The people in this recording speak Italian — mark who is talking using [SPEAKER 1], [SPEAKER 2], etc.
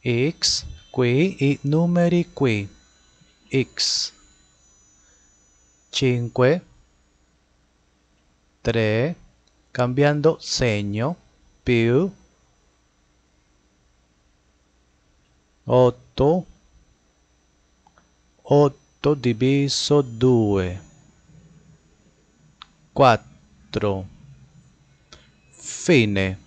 [SPEAKER 1] x qui i numeri qui, x 5 3 cambiando segno più 8 8 diviso 2 4 fine.